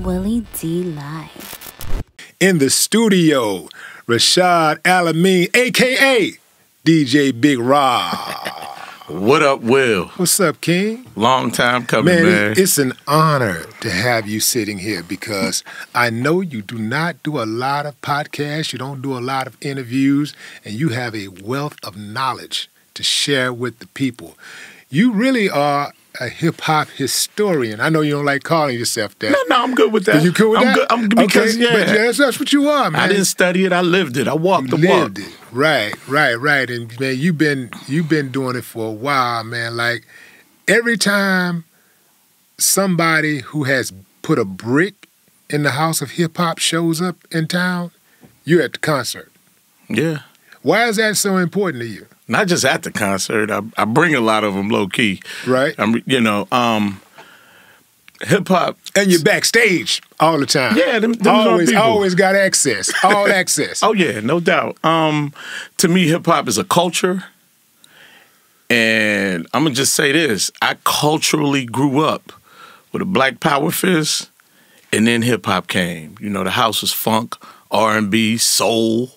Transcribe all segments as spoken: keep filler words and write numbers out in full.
Willie D Live. In the studio, Rashad Alameen, a k a. D J Big Rob. What up, Will? What's up, King? Long time coming, man. Man, it- it's an honor to have you sitting here because I know you do not do a lot of podcasts, you don't do a lot of interviews, and you have a wealth of knowledge to share with the people. You really are a hip-hop historian. I know you don't like calling yourself that. No, no, I'm good with that. You cool with I'm that? Good. I'm because okay, yeah, but yes, that's what you are, man. I didn't study it. I lived it. I walked You the walk. lived it. Right, right, right. And man, you've been you've been doing it for a while, man. Like every time somebody who has put a brick in the house of hip hop shows up in town, you're at the concert. Yeah. Why is that so important to you? Not just at the concert. I, I bring a lot of them low key. Right. I'm, you know, um, hip hop. And you're backstage all the time. Yeah, them, them are always, people. always got access. All access. Oh yeah, no doubt. Um, to me, hip hop is a culture, and I'm gonna just say this: I culturally grew up with a Black Power fist, and then hip hop came. You know, the house was funk, R and B, soul.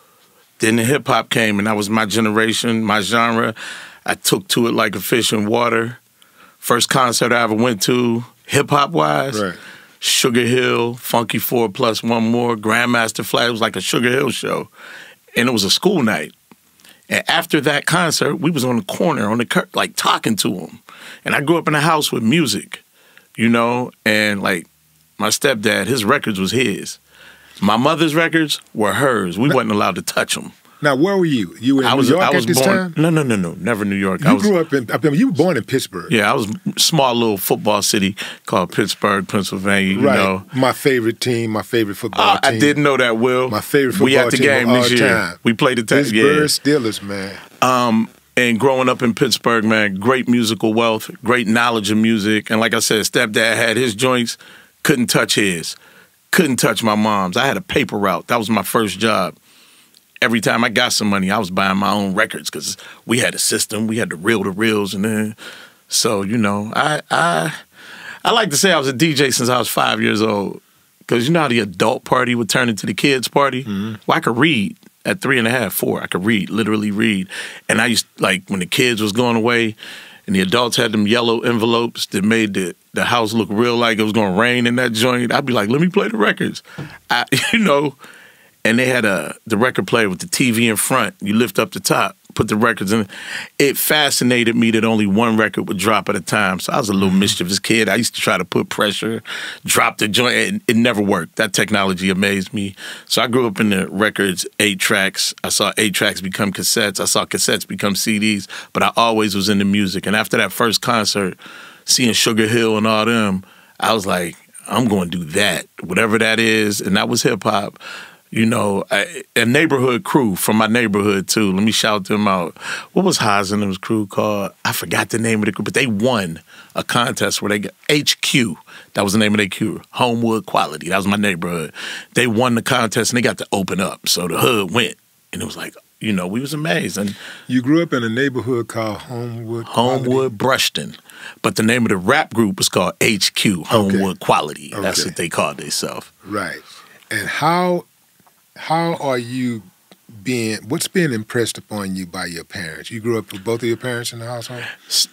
Then the hip hop came, and that was my generation, my genre. I took to it like a fish in water. First concert I ever went to, hip hop wise. Right. Sugar Hill, Funky Four Plus One More, Grandmaster Flash. It was like a Sugar Hill show. And it was a school night. And after that concert, we was on the corner, on the cur- like talking to them. And I grew up in a house with music, you know? And like my stepdad, his records was his. My mother's records were hers. We wasn't allowed to touch them. Now, where were you? You were in I was, New York I was at this born, time? No, no, no, no. Never New York. You I was, grew up in, I mean, you were born in Pittsburgh. Yeah, I was a small little football city called Pittsburgh, Pennsylvania, you Right. know. My favorite team, my favorite football Uh, team. I didn't know that, Will. My favorite football we at the team game of all this year. time. We played the time. Pittsburgh Yeah. Steelers, man. Um, and growing up in Pittsburgh, man, great musical wealth, great knowledge of music. And like I said, stepdad had his joints, couldn't touch his. Couldn't touch my mom's. I had a paper route. That was my first job. Every time I got some money, I was buying my own records because we had a system. We had to reel the reels, and then so you know, I I I like to say I was a D J since I was five years old because you know how the adult party would turn into the kids' party. Mm-hmm. Well, I could read at three and a half, four. I could read, literally read, and I used like when the kids was going away, and the adults had them yellow envelopes that made the the house look real like it was going to rain in that joint. I'd be like, let me play the records, I, you know. And they had a the record player with the T V in front. You lift up the top, put the records in. It fascinated me that only one record would drop at a time. So I was a little mischievous kid. I used to try to put pressure, drop the joint. It, it never worked. That technology amazed me. So I grew up in the records, eight tracks. I saw eight tracks become cassettes. I saw cassettes become C Ds. But I always was into music. And after that first concert, seeing Sugar Hill and all them, I was like, I'm going to do that, whatever that is. And that was hip hop. You know, a, a neighborhood crew from my neighborhood, too. Let me shout them out. What was Haas and his crew called? I forgot the name of the crew, but they won a contest where they got H Q. That was the name of their crew, Homewood Quality. That was my neighborhood. They won the contest, and they got to open up. So the hood went, and it was like, you know, we was amazed. And you grew up in a neighborhood called Homewood Quality? Homewood, Brushton. But the name of the rap group was called H Q, Homewood okay. Quality. That's okay. what they called themselves. Right. And how... How are you being, what's being impressed upon you by your parents? You grew up with both of your parents in the household?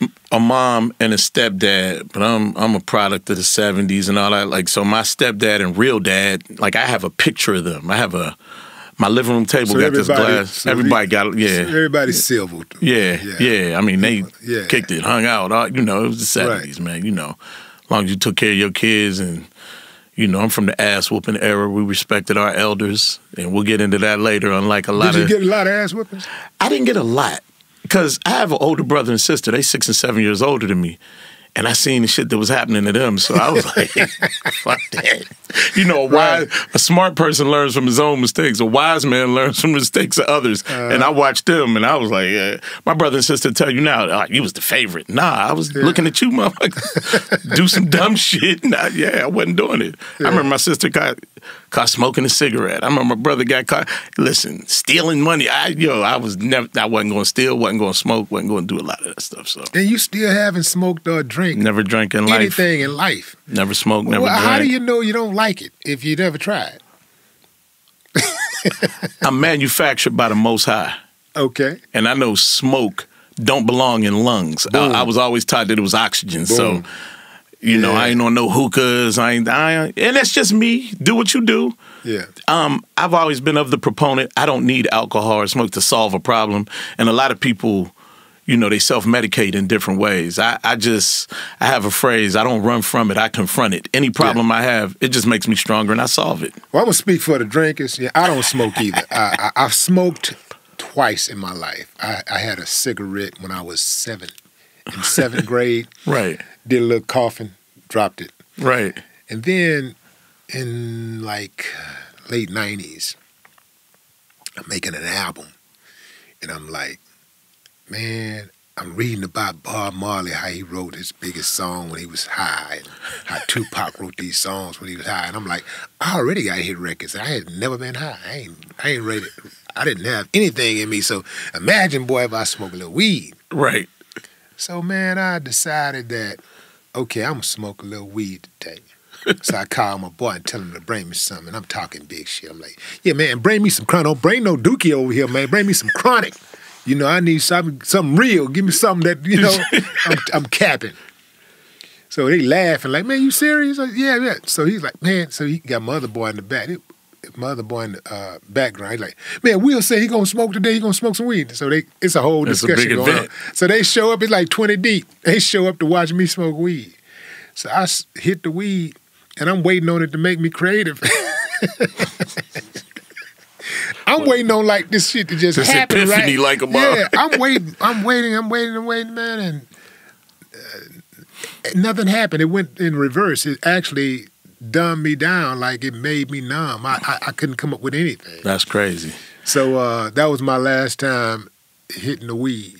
A mom and a stepdad, but I'm I'm a product of the seventies and all that. Like, so my stepdad and real dad, like I have a picture of them. I have a, my living room table so got this glass. So everybody the, got, yeah. So everybody's silver. Yeah, yeah, yeah. I mean, they yeah. kicked it, hung out. All, you know, it was the seventies, right. man. You know, as long as you took care of your kids and, you know, I'm from the ass whooping era. We respected our elders, and we'll get into that later. Unlike a lot of, did you get a lot of ass whoopings? I didn't get a lot because I have an older brother and sister. They six and seven years older than me, and I seen the shit that was happening to them. So I was like, "Fuck that." You know, a wise, right. a smart person learns from his own mistakes. A wise man learns from the mistakes of others. Uh, and I watched them, and I was like, yeah. My brother and sister tell you now, oh, you was the favorite. Nah, I was yeah. looking at you, motherfucker. Do some dumb shit. Nah, yeah, I wasn't doing it. Yeah. I remember my sister got caught smoking a cigarette. I remember my brother got caught, listen, stealing money. I, yo, I was never, I wasn't going to steal, wasn't going to smoke, wasn't going to do a lot of that stuff. So. And you still haven't smoked or drank never drank in life. Anything in life. Never smoked, never well, drank. How do you know you don't like it if you never tried? I'm manufactured by the Most High. Okay. And I know smoke don't belong in lungs. I, I was always taught that it was oxygen. Boom. So, you know, yeah. I ain't on no hookahs. I ain't, I ain't, and that's just me. Do what you do. Yeah. Um, I've always been of the proponent. I don't need alcohol or smoke to solve a problem. And a lot of people, you know, they self-medicate in different ways. I, I just, I have a phrase, I don't run from it, I confront it. Any problem yeah. I have, it just makes me stronger and I solve it. Well, I'm going to speak for the drinkers. Yeah, I don't smoke either. I, I, I've smoked twice in my life. I, I had a cigarette when I was seven, in seventh grade. Right. Did a little coughing, dropped it. Right. And then in like late nineties, I'm making an album. And I'm like, man, I'm reading about Bob Marley, how he wrote his biggest song when he was high, and how Tupac wrote these songs when he was high. And I'm like, I already got hit records. I had never been high. I ain't, I ain't ready. I didn't have anything in me. So imagine, boy, if I smoke a little weed. Right. So, man, I decided that, okay, I'm going to smoke a little weed today. So I called my boy and tell him to bring me something. I'm talking big shit. I'm like, yeah, man, bring me some chronic. Don't bring no dookie over here, man. Bring me some chronic. You know, I need something, something real. Give me something that, you know, I'm, I'm capping. So they laughing like, man, you serious? Like, yeah, yeah. So he's like, man, so he got my other boy in the back. It, my other boy in the uh, background, he's like, man, Will say he gonna smoke today, he gonna smoke some weed. So they, it's a whole That's discussion a big going event. on. So they show up, it's like twenty deep. They show up to watch me smoke weed. So I hit the weed, and I'm waiting on it to make me creative. I'm waiting on like this shit to just this happen, epiphany, right? like a yeah, I'm waiting, I'm waiting, I'm waiting, I'm waiting, man, and uh, nothing happened. It went in reverse. It actually dumbed me down, like it made me numb. I, I, I couldn't come up with anything. That's crazy. So uh, that was my last time hitting the weed.